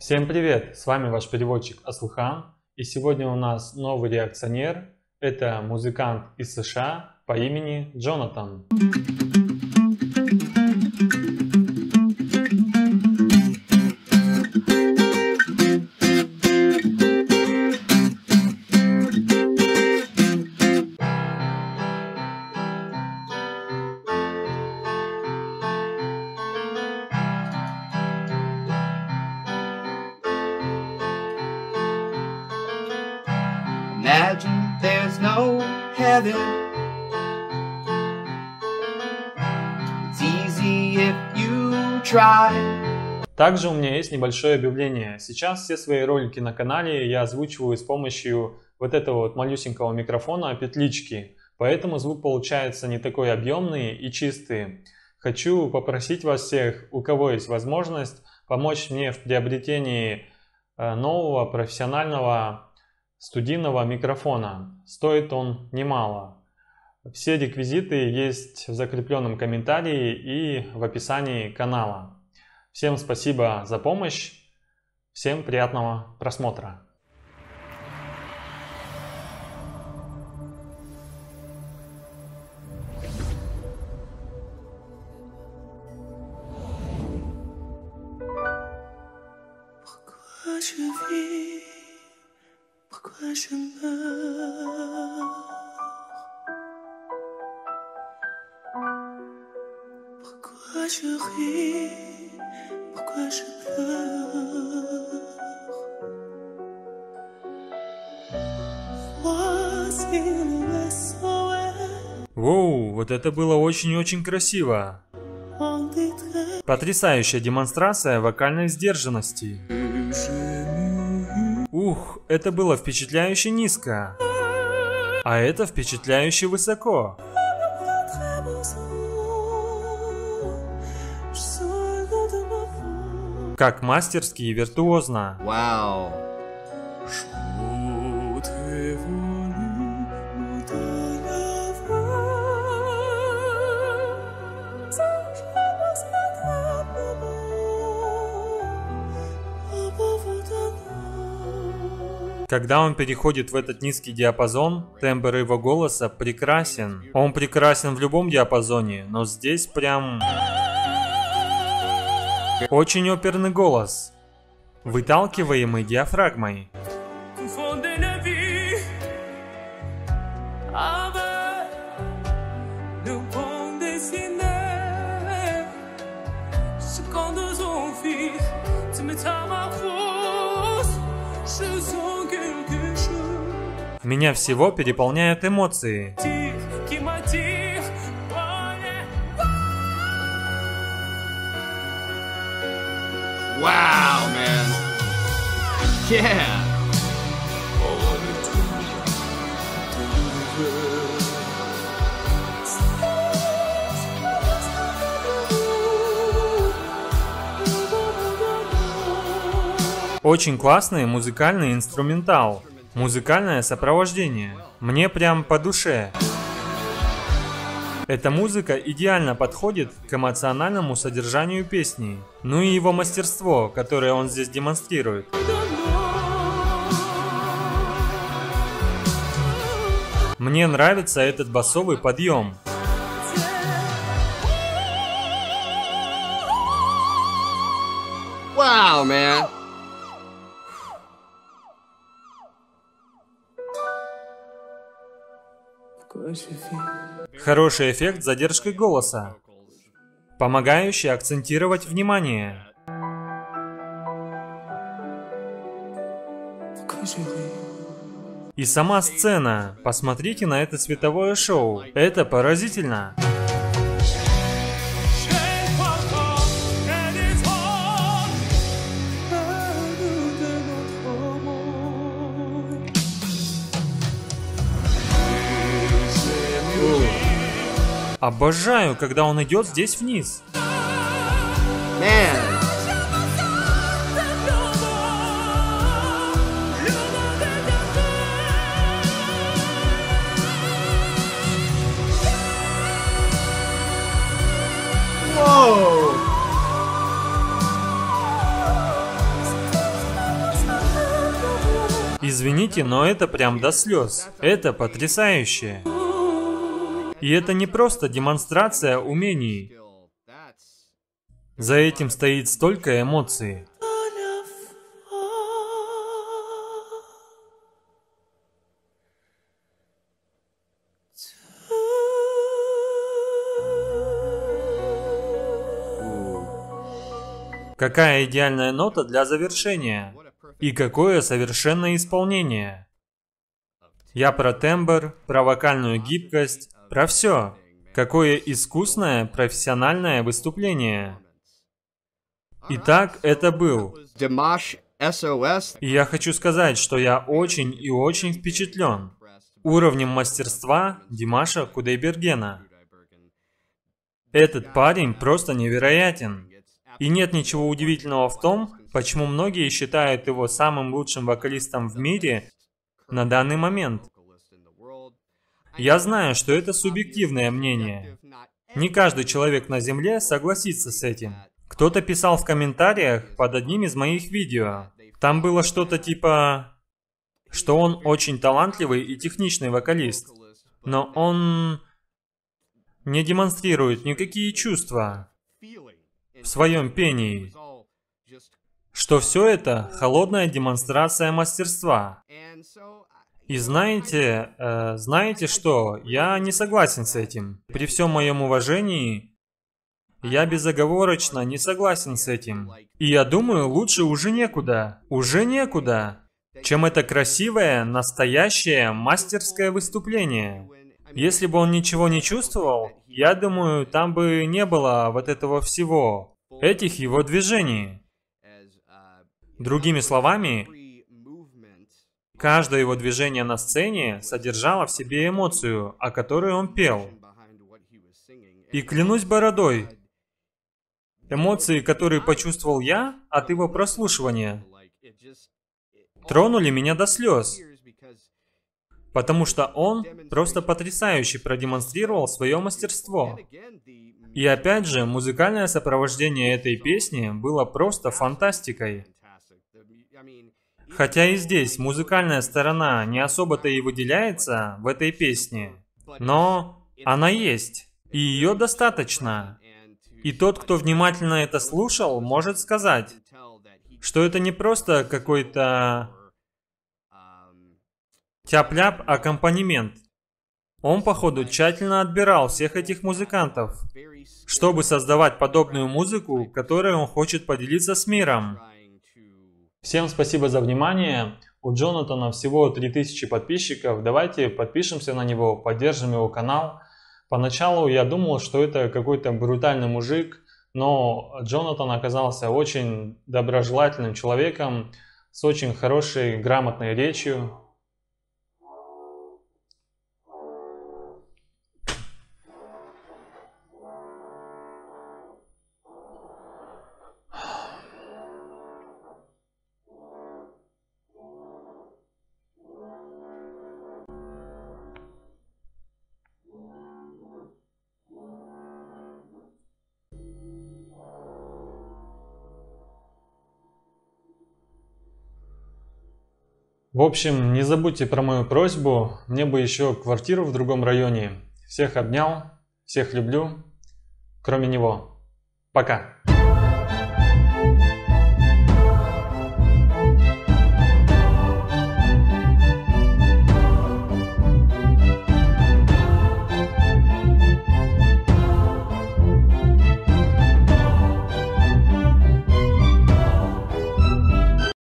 Всем привет! С вами ваш переводчик Аслхан, и сегодня у нас новый реакционер. Это музыкант из США по имени Джонатан. Imagine there's no heaven. It's easy if you try. Также у меня есть небольшое объявление. Сейчас все свои ролики на канале я озвучиваю с помощью вот этого вот малюсенького микрофона петлички. Поэтому звук получается не такой объемный и чистый. Хочу попросить вас всех, у кого есть возможность, помочь мне в приобретении нового профессионального студийного микрофона. Стоит он немало. Все реквизиты есть в закрепленном комментарии и в описании канала. Всем спасибо за помощь. Всем приятного просмотра. Pourquoi je meurs? Pourquoi je ris? Pourquoi je pleure? Voici le SOS. Воу, вот это было очень-очень красиво. Потрясающая демонстрация вокальной сдержанности. Ух, это было впечатляюще низко. А это впечатляюще высоко. Как мастерски и виртуозно. Wow. Когда он переходит в этот низкий диапазон, тембр его голоса прекрасен. Он прекрасен в любом диапазоне, но здесь прям... Очень оперный голос, выталкиваемый диафрагмой. Меня всего переполняют эмоции. Wow, man. Yeah. Очень классный музыкальный инструментал. Музыкальное сопровождение. Мне прям по душе. Эта музыка идеально подходит к эмоциональному содержанию песни. Ну и его мастерство, которое он здесь демонстрирует. Мне нравится этот басовый подъем. Wow, man. Хороший эффект задержкой голоса, помогающий акцентировать внимание. И сама сцена. Посмотрите на это световое шоу. Это поразительно. Обожаю, когда он идет здесь вниз. Man. Whoa. Извините, но это прям до слез. Это потрясающе. И это не просто демонстрация умений. За этим стоит столько эмоций. Какая идеальная нота для завершения? И какое совершенное исполнение? Я про тембр, про вокальную гибкость, про все. Какое искусное, профессиональное выступление. Итак, это был Dimash SOS. И я хочу сказать, что я очень и очень впечатлен уровнем мастерства Димаша Кудайбергена. Этот парень просто невероятен. И нет ничего удивительного в том, почему многие считают его самым лучшим вокалистом в мире на данный момент. Я знаю, что это субъективное мнение. Не каждый человек на Земле согласится с этим. Кто-то писал в комментариях под одним из моих видео. Там было что-то типа, что он очень талантливый и техничный вокалист, но он не демонстрирует никакие чувства в своем пении. Что все это холодная демонстрация мастерства. И знаете что? Я не согласен с этим. При всем моем уважении, я безоговорочно не согласен с этим. И я думаю, лучше уже некуда, чем это красивое, настоящее, мастерское выступление. Если бы он ничего не чувствовал, я думаю, там бы не было вот этого всего, этих его движений. Другими словами, каждое его движение на сцене содержало в себе эмоцию, о которой он пел. И клянусь бородой, эмоции, которые почувствовал я от его прослушивания, тронули меня до слез. Потому что он просто потрясающе продемонстрировал свое мастерство. И опять же, музыкальное сопровождение этой песни было просто фантастикой. Хотя и здесь музыкальная сторона не особо-то и выделяется в этой песне, но она есть, и ее достаточно. И тот, кто внимательно это слушал, может сказать, что это не просто какой-то тяп-ляп аккомпанемент. Он, походу, тщательно отбирал всех этих музыкантов, чтобы создавать подобную музыку, которой он хочет поделиться с миром. Всем спасибо за внимание. У Джонатана всего 3000 подписчиков. Давайте подпишемся на него, поддержим его канал. Поначалу я думал, что это какой-то брутальный мужик, но Джонатан оказался очень доброжелательным человеком, с очень хорошей, грамотной речью. В общем, не забудьте про мою просьбу, мне бы еще квартиру в другом районе. Всех обнял, всех люблю, кроме него. Пока!